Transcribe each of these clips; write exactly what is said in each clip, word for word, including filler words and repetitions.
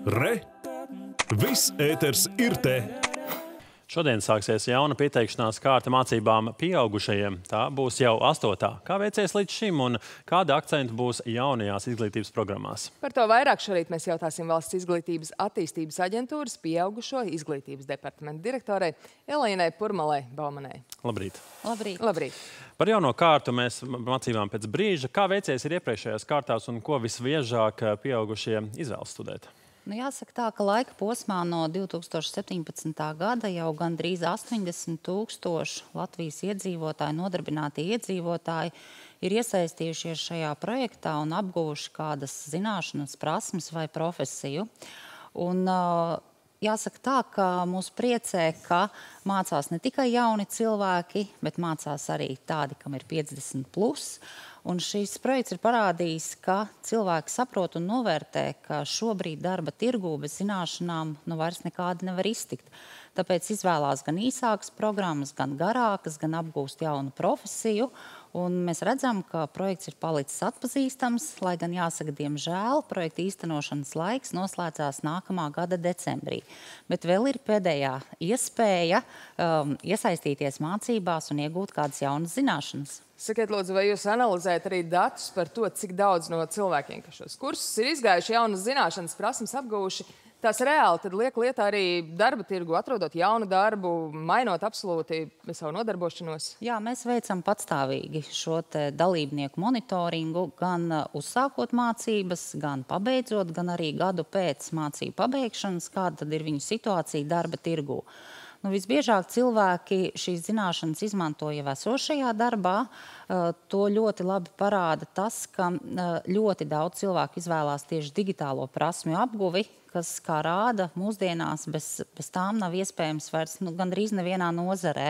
Re! Viss ēters ir te! Šodien sāksies jauna pieteikšanās kārta mācībām pieaugušajiem. Tā būs jau astotā. Kā veicies līdz šim un kādi akcenti būs jaunajās izglītības programmās? Par to vairāk šorīt mēs jautāsim Valsts izglītības attīstības aģentūras pieaugušo izglītības departamenta direktorei Elīnai Purmalei-Baumanei. Labrīt! Labrīt! Labrīt! Par jauno kārtu mēs mācībām pēc brīža. Kā veicies ir iepriekšējās kārtās un ko visbiežāk pieaugušie izvēlas studēt? Nu, jāsaka tā, ka laika posmā no divi tūkstoši septiņpadsmitā gada jau gandrīz astoņdesmit tūkstoši Latvijas iedzīvotāji, nodarbinātie iedzīvotāji ir iesaistījušies šajā projektā un apguvuši kādas zināšanas, prasmes vai profesiju. Un, jāsaka tā, ka mūs priecē, ka mācās ne tikai jauni cilvēki, bet mācās arī tādi, kam ir piecdesmit plus. Un šīs projekts ir parādījis, ka cilvēki saprot un novērtē, ka šobrīd darba tirgū bez zināšanām nu vairs nekādi nevar iztikt. Tāpēc izvēlās gan īsākas programmas, gan garākas, gan apgūst jaunu profesiju. Un mēs redzam, ka projekts ir palicis atpazīstams, lai gan jāsaka, diemžēl, projekta īstenošanas laiks noslēdzās nākamā gada decembrī. Bet vēl ir pēdējā iespēja um, iesaistīties mācībās un iegūt kādas jaunas zināšanas. Sakiet, lūdzu, vai jūs analizējat arī datus par to, cik daudz no cilvēkiem, kas šos kursus ir izgājuši, jaunas zināšanas, prasmes apguvuši, tās reāli tad liek lietā arī darba tirgu, atrodot jaunu darbu, mainot absolūti savu nodarbošanos? Jā, mēs veicam patstāvīgi šo te dalībnieku monitoringu, gan uzsākot mācības, gan pabeidzot, gan arī gadu pēc mācību pabeigšanas, kāda tad ir viņu situācija darba tirgu. Nu, visbiežāk cilvēki šīs zināšanas izmanto jau esošajā darbā. To ļoti labi parāda tas, ka ļoti daudz cilvēku izvēlās tieši digitālo prasmju apguvi, kas, kā rāda, mūsdienās bez, bez tām nav iespējams vairs nu, gandrīz nevienā nozarē.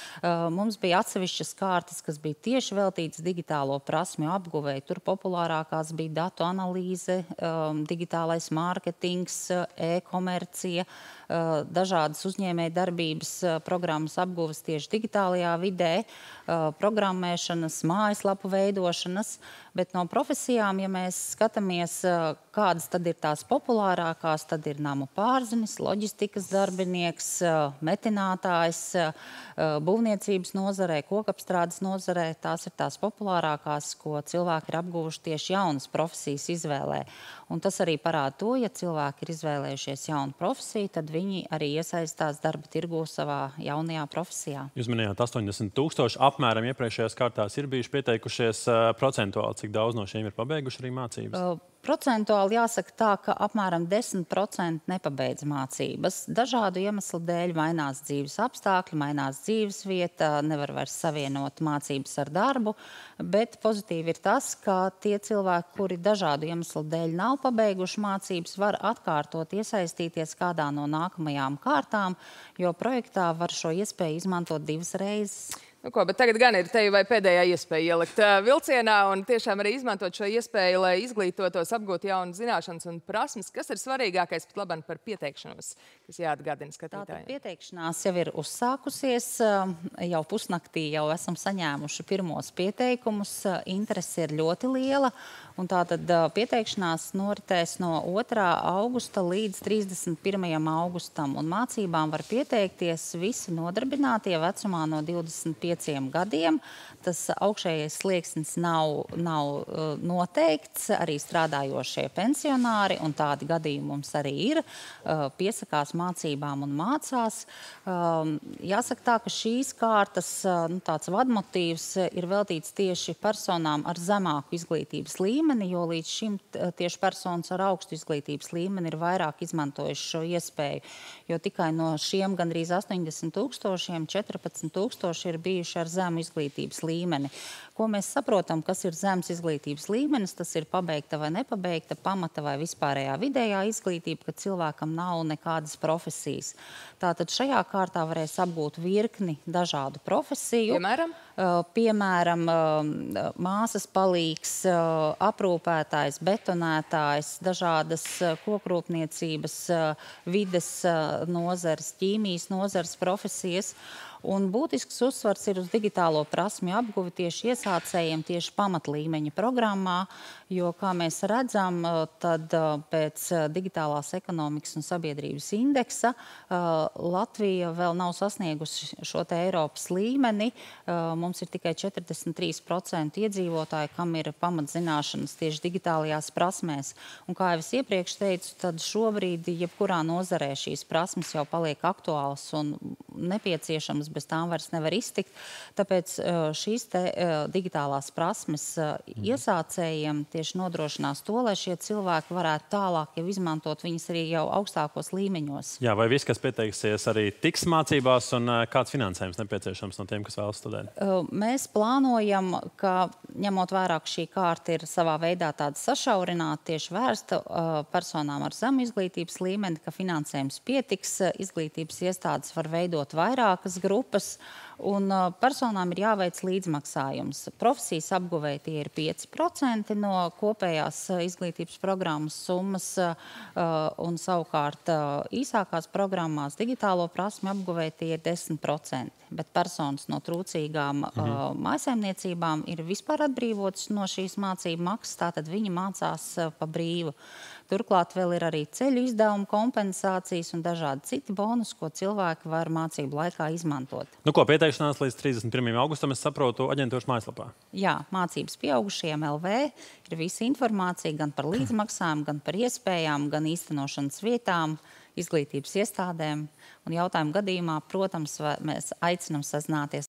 Mums bija atsevišķas kārtas, kas bija tieši veltītas digitālo prasmju apguvēji. Tur populārākās bija datu analīze, digitālais mārketings, e-komercija, dažādas uzņēmēja darbības programmas apguves tieši digitālajā vidē, programmēšanas, mājaslapu veidošanas, bet no profesijām, ja mēs skatāmies, kādas tad ir tās populārākās, tad ir namu pārzinis, loģistikas darbinieks, metinātājs, būvniecības nozarē, kokapstrādes nozarē. Tās ir tās populārākās, ko cilvēki ir apguvuši tieši jaunas profesijas izvēlē. Un tas arī parāda to, ja cilvēki ir izvēlējušies jaunu profesiju, tad viņi arī iesaistās darba tirgū savā jaunajā profesijā. Jūs minējāt astoņdesmit tūkstoši, apmēram iepriekšējās kārtās ir bijuši pieteikušies procentuāli, cik daudz no šiem ir pabeiguši arī mācības? Uh, Procentuāli jāsaka tā, ka apmēram desmit procenti nepabeidz mācības. Dažādu iemeslu dēļ mainās dzīves apstākļi, mainās dzīves vieta, nevar vairs savienot mācības ar darbu, bet pozitīvi ir tas, ka tie cilvēki, kuri dažādu iemeslu dēļ nav pabeiguši mācības, var atkārtot iesaistīties kādā no nākamajām kārtām, jo projektā var šo iespēju izmantot divas reizes. Nu ko, bet tagad gan ir te vai pēdējā iespēja ielikt vilcienā un tiešām arī izmantot šo iespēju, lai izglītotos, apgūtu jaunas zināšanas un prasmes. Kas ir svarīgākais pat labam par pieteikšanos, kas jāatgādina skatītājiem? Tātad pieteikšanās jau ir uzsākusies, jau pusnaktī jau esam saņēmuši pirmos pieteikumus, interese ir ļoti liela, un tātad pieteikšanās noritēs no otrā augusta līdz trīsdesmit pirmajam augustam, un mācībām var pieteikties visi nodarbinātie vecumā no divdesmit pieciem gadiem. Tas augšējais slieksnis nav, nav uh, noteikts, arī strādājošie pensionāri, un tādi gadījumi mums arī ir, uh, piesakās mācībām un mācās. Um, jāsaka tā, ka šīs kārtas uh, nu, tāds vadmotīvs ir veltīts tieši personām ar zemāku izglītības līmeni, jo līdz šim tieši personas ar augstu izglītības līmeni ir vairāk izmantojuši šo iespēju, jo tikai no šiem gandrīz astoņdesmit tūkstošiem četrpadsmit tūkstoši ir bijuši ar zemu izglītības līmeni. Ko mēs saprotam, kas ir zems izglītības līmenis, tas ir pabeigta vai nepabeigta, pamata vai vispārējā vidējā izglītība, kad cilvēkam nav nekādas profesijas. Tātad šajā kārtā varēs apgūt virkni dažādu profesiju. Piemēram? Uh, piemēram, uh, māsas palīgs, uh, aprūpētājs, betonētājs, dažādas uh, kokrūpniecības, uh, vides uh, nozares, ķīmijas nozares profesijas. Un būtisks uzsvars ir uz digitālo prasmju apguvi tieši iesācējiem, tieši pamatlīmeņa programmā, jo, kā mēs redzam, tad pēc digitālās ekonomikas un sabiedrības indeksa Latvija vēl nav sasniegusi šo te Eiropas līmeni. Mums ir tikai četrdesmit trīs procenti iedzīvotāji, kam ir pamatzināšanas tieši digitālajās prasmēs. Un kā jau es iepriekš teicu, tad šobrīd jebkurā nozarē šīs prasmes jau paliek aktuālas un nepieciešamas, bez tām vairs nevar iztikt. Tāpēc šīs te digitālās prasmes iesācējiem tieši nodrošinās to, lai šie cilvēki varētu tālāk jau izmantot viņas arī jau augstākos līmeņos. Jā, vai viss, kas pieteiksies, arī tiks mācībās un kāds finansējums nepieciešams no tiem, kas vēlas studēt? Mēs plānojam, ka ņemot vērā, ka šī kārta ir savā veidā tāda sašaurināta, tieši vērsta personām ar zemu izglītības līmeni, ka finansējums pietiks, izglītības iestādes var veidot vairākas grupas, un personām ir jāveic līdzmaksājums. Profesijas apguvēji tie ir pieci procenti no kopējās izglītības programmas summas, un savukārt īsākās programmās digitālo prasmi apguvēji tie ir desmit procenti. Bet personas no trūcīgām mhm. mājsaimniecībām ir vispār atbrīvotas no šīs mācību maksas, tātad viņi mācās pa brīvu. Turklāt vēl ir arī ceļu izdevumu kompensācijas un dažādi citi bonus, ko cilvēki var mācību laikā izmantot. Nu ko, pieteikšanās līdz trīsdesmit pirmajam augustam, es saprotu, aģentūras mājaslapā? Jā, mācības pieaugušajiem L V ir visa informācija gan par līdzmaksām, gan par iespējām, gan īstenošanas vietām, izglītības iestādēm. Un jautājumu gadījumā, protams, mēs aicinām sazināties